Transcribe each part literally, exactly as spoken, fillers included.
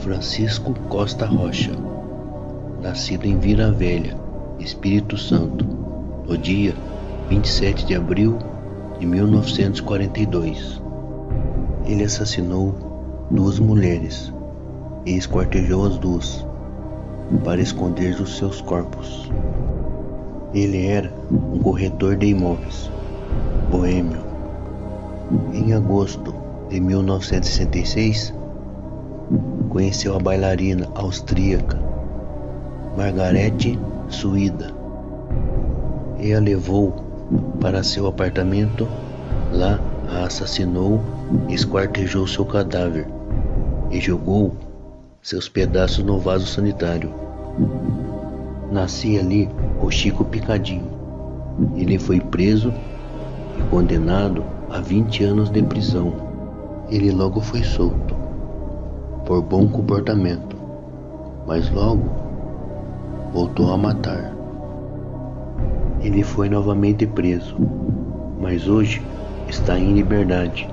Francisco Costa Rocha, nascido em Vila Velha, Espírito Santo, no dia vinte e sete de abril de mil novecentos e quarenta e dois. Ele assassinou duas mulheres e esquartejou as duas para esconder os seus corpos. Ele era um corretor de imóveis, boêmio. Em agosto de mil novecentos e sessenta e seis, conheceu a bailarina austríaca Margarete Suída e a levou para seu apartamento. Lá a assassinou, esquartejou seu cadáver e jogou seus pedaços no vaso sanitário. Nascia ali o Chico Picadinho. Ele foi preso e condenado a vinte anos de prisão. Ele logo foi solto por bom comportamento, mas logo voltou a matar. Ele foi novamente preso, mas hoje está em liberdade.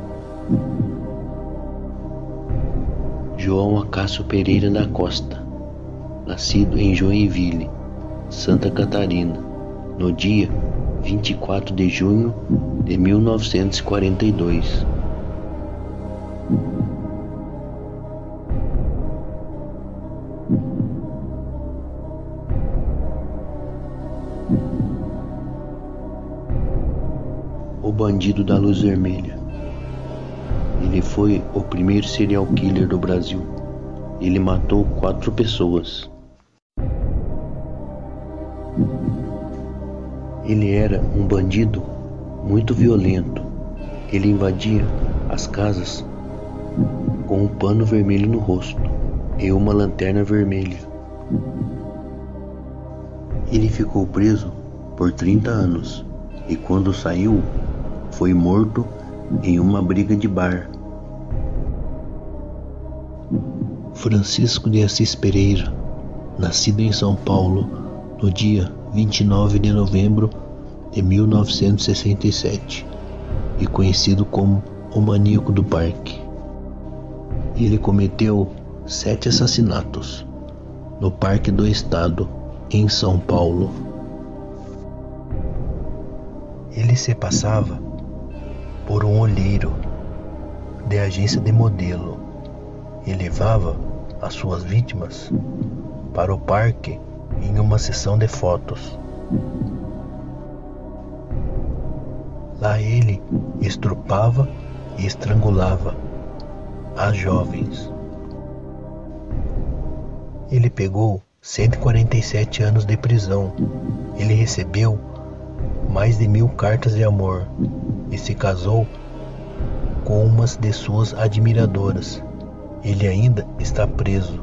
João Acácio Pereira da Costa, nascido em Joinville, Santa Catarina, no dia vinte e quatro de junho de mil novecentos e quarenta e dois. O Bandido da Luz Vermelha. Ele foi o primeiro serial killer do Brasil. Ele matou quatro pessoas. Ele era um bandido muito violento. Ele invadia as casas com um pano vermelho no rosto e uma lanterna vermelha. Ele ficou preso por trinta anos e quando saiu, foi morto em uma briga de bar. Francisco de Assis Pereira, nascido em São Paulo no dia vinte e nove de novembro de mil novecentos e sessenta e sete e conhecido como o Maníaco do Parque. Ele cometeu sete assassinatos no Parque do Estado, em São Paulo. Ele se passava por um olheiro de agência de modelo e levava as suas vítimas para o parque em uma sessão de fotos. Lá ele estrupava e estrangulava as jovens. Ele pegou cento e quarenta e sete anos de prisão. Ele recebeu mais de mil cartas de amor e se casou com uma de suas admiradoras. Ele ainda está preso.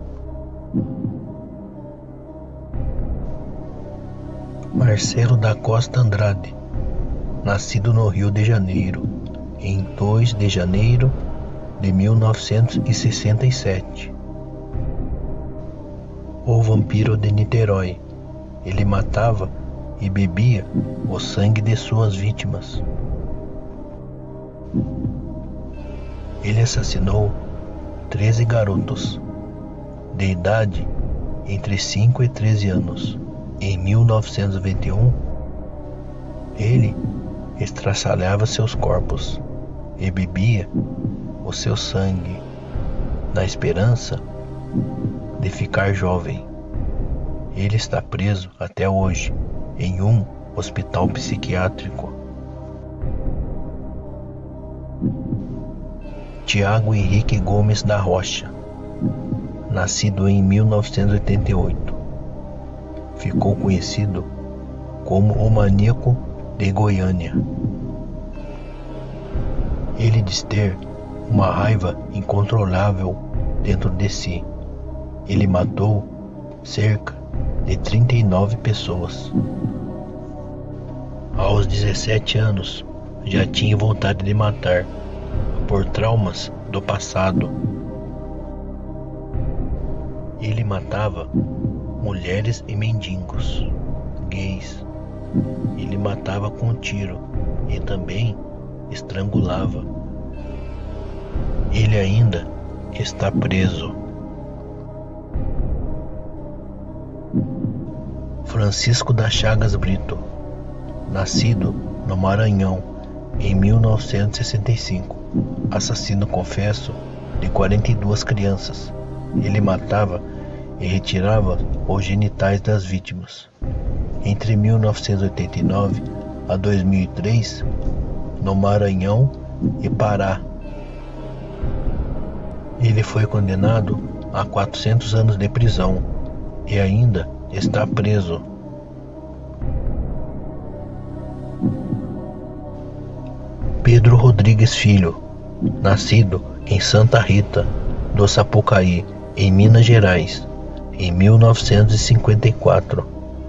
Marcelo da Costa Andrade, nascido no Rio de Janeiro, em dois de janeiro de mil novecentos e sessenta e sete. O Vampiro de Niterói. Ele matava e bebia o sangue de suas vítimas. Ele assassinou treze garotos de idade entre cinco e treze anos. Em mil novecentos e vinte e um, ele estraçalhava seus corpos e bebia o seu sangue, na esperança de ficar jovem. Ele está preso até hoje em um hospital psiquiátrico. Tiago Henrique Gomes da Rocha, nascido em mil novecentos e oitenta e oito, ficou conhecido como o Maníaco de Goiânia. Ele diz ter uma raiva incontrolável dentro de si. Ele matou cerca de trinta e nove pessoas. Aos dezessete anos, já tinha vontade de matar por traumas do passado. Ele matava mulheres e mendigos, gays. Ele matava com tiro e também estrangulava. Ele ainda está preso. Francisco das Chagas Brito, nascido no Maranhão em mil novecentos e sessenta e cinco, assassino confesso de quarenta e duas crianças. Ele matava e retirava os genitais das vítimas. Entre mil novecentos e oitenta e nove a dois mil e três, no Maranhão e Pará. Ele foi condenado a quatrocentos anos de prisão e ainda está preso. Pedro Rodrigues Filho, nascido em Santa Rita do Sapucaí, em Minas Gerais, em mil novecentos e cinquenta e quatro.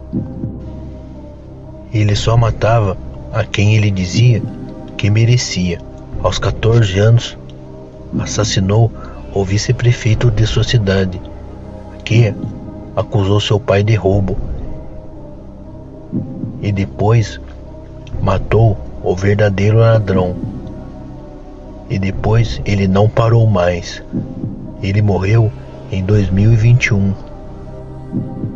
Ele só matava a quem ele dizia que merecia. Aos quatorze anos, assassinou o vice-prefeito de sua cidade, que acusou seu pai de roubo, e depois matou o verdadeiro ladrão. E depois ele não parou mais. Ele morreu em dois mil e vinte e um.